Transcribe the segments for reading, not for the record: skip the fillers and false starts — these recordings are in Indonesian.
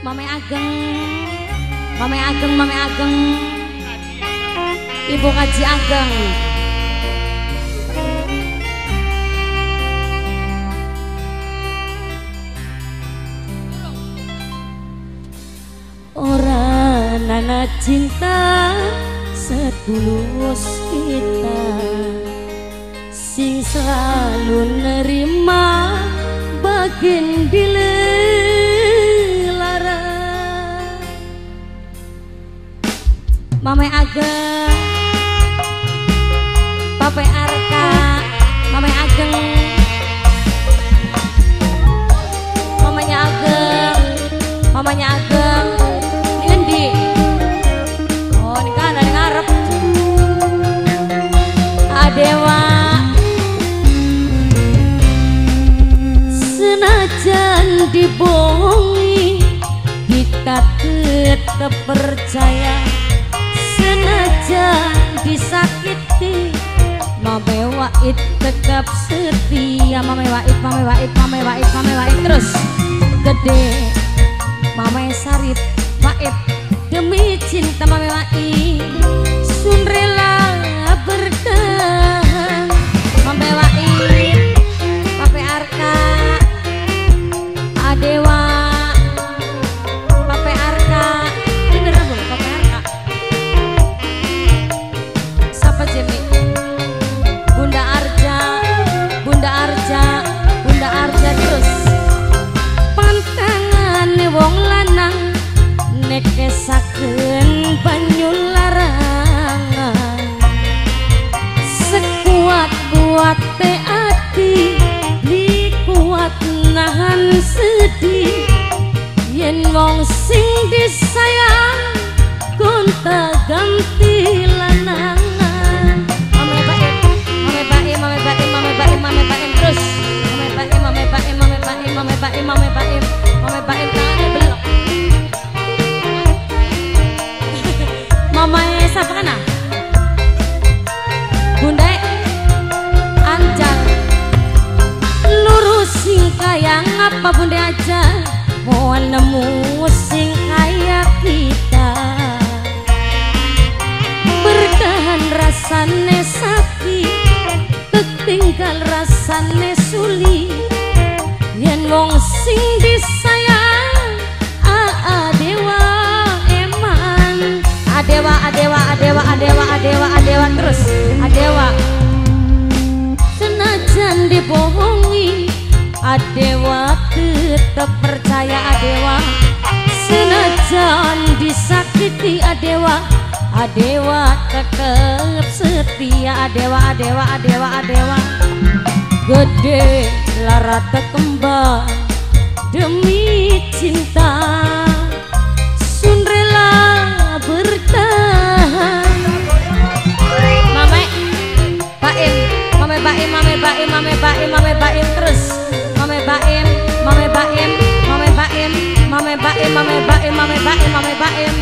Mame Ageng, Mame Ageng, Mame Ageng, Ibu Kaji Ageng. Ora nana cinta setulus kita, sing selalu nerima bagian dilarang. Mame Ageng, Pape Arka, Mame Ageng, Mamanya Ageng, Mamanya Ageng. Dewa senajan dibohongi kita tetap percaya, senajan disakiti Mame Wahid tetap setia. Mame Wahid, Mame Wahid, Mame Wahid, Mame Wahid terus gede. Mame Sarip Wahid demi cinta Mame Wahid sun rela bertahan. Mame Wahid, Pape Arka, Adewa, Pape Arka, bener bu, Pape Arka. Siapa Jemi? Bunda Arja, Bunda Arja, Bunda Arja terus. Pantangane wong lanang nek kesaken banyu larangan, kuat te ati li kuat nahan sedih, yen wong sing disayang gonta ganti lanangan. Mame Baim, Mame Baim, Mame Baim, Mame Baim, Mame Baim terus. Mame Baim, Mame Baim, Mame Baim, Mame Baim, Mame Baim, Mame Baim tangannya belok. Mamae siapa kana? Bunda Anjal lurus sing kaya ngapa Bunda aja mau nemu sing kaya kita, bertahan rasane sakit tertinggal rasane suli, yen wong sing disayang Adewa eman. Adewa, Adewa, Adewa, Adewa, Adewa, Adewa terus Adewa. Senajan dibohongi Adewa tetap percaya Adewa, senajan disakiti Adewa, Adewa tetap setia Adewa, Adewa, Adewa, Adewa. Gede lara kembang demi cinta sun rela bertahan. Mame Baim, Mame Baim, Mame Baim, Mame Baim, Mame Baim terus. Mame Baim, Mame Baim, Mame Baim, Mame Baim, Mame Baim, Mame Baim, Mame Baim.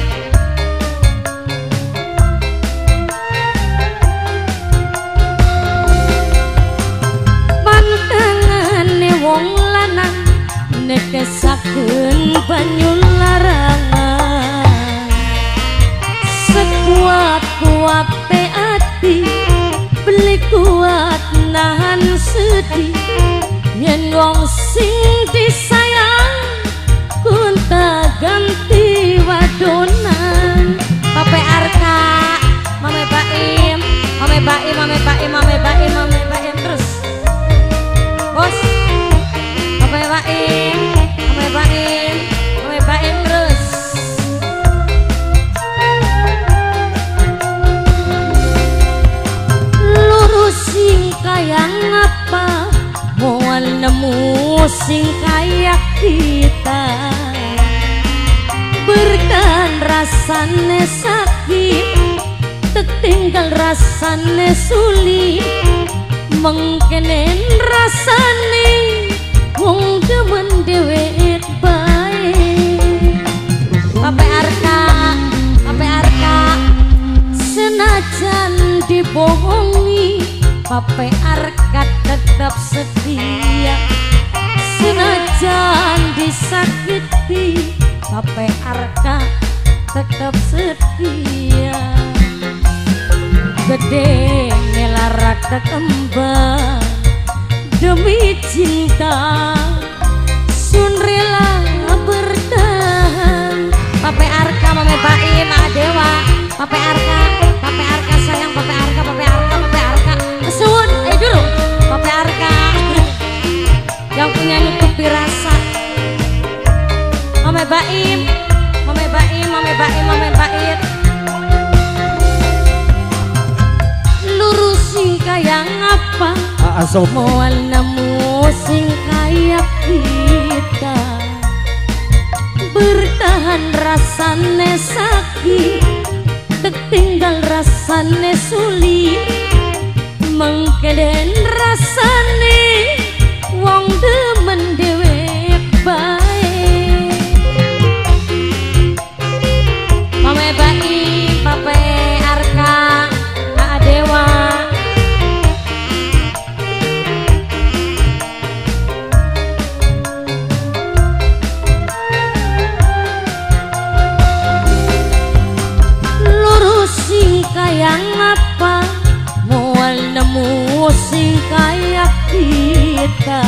Pantangane wong lanang nek kesaken banyu larangan, sekuat-kuat te ati beli kuat nahan sedih, yen wong sing disayang gonta ganti wadonan. Pape Arka, Mame Baim, Mame Baim, Mame Baim, Mame Baim, Mame Baim terus. Bos, Pape Baim, Mame Baim, Mame Baim terus. Lurus sing kaya ngapa mau nemu sing kaya kita, bertahan rasane sakit tertinggal rasane sulit, mengkenen rasane wong demen dhewek bae. Pape Arka, Pape Arka, senajan dibohongi Pape Arka tetap setia, senajan disakiti Pape Arka tetap setia, gede ngelarak kembang demi cinta, sun rela bertahan. Pape Arka Mame Baim Adewa, Pape Arka sayang, Pape Arka kesuwun dulu Pape Arka yang punya nutupi rasa. Mame Baim lurusin kayak apa moal nemu sing kayak kita, bertahan rasane sakit, tertinggal rasane sulit, mengkeden rasane wong demen dewek bae. Mame Baim, Pape Arka, Adewa, lurusin kayak apa moal nemu sing kayak kita,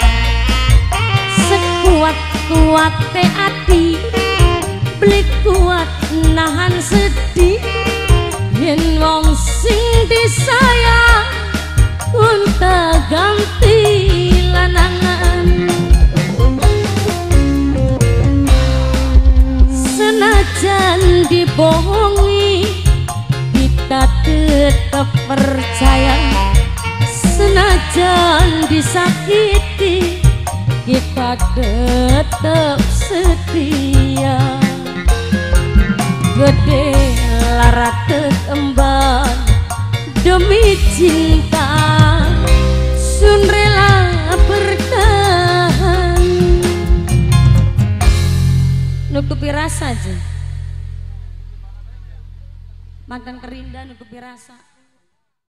sekuat-kuat hati beli kuat nahan sedih, yen wong sing disayang unta ganti lanangan. Senajan dibohongi kita tetap percaya, senajan disakiti kita tetap setia, gede larat kembang demi cinta, sun rela bertahan. Nutupi rasa aja, mantan kerinda nutupi rasa.